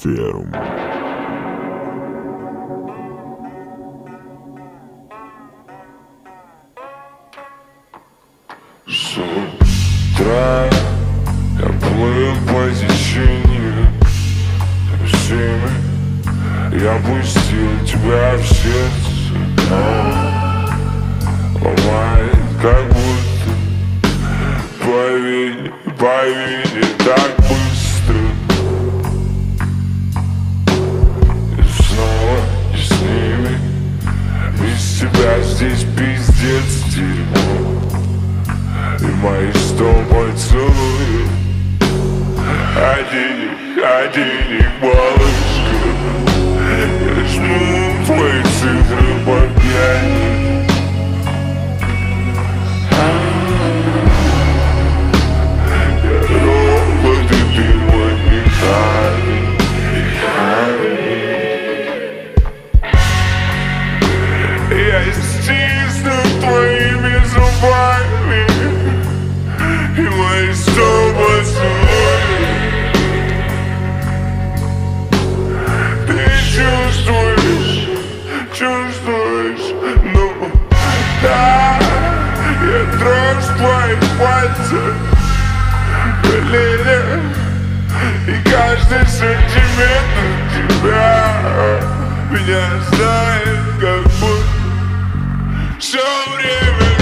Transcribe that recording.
FERUM. С утра я плыл по течению всеми, я пустил тебя в сердце, ломает, как будто по вине так быстро. И снова не с ними, без тебя здесь пиздец, дерьмо. И мои 100 поцелуев, один их малышка. Я жму твои цифры по пьяни. Я робот, и ты мой механик. Я стисну твоими зубами и мои 100 поцелуев. Ты чувствуешь, ну да. Я дрожь твоих пальцев в коленях, и каждый сантиметр тебя меня знает, как будто все время.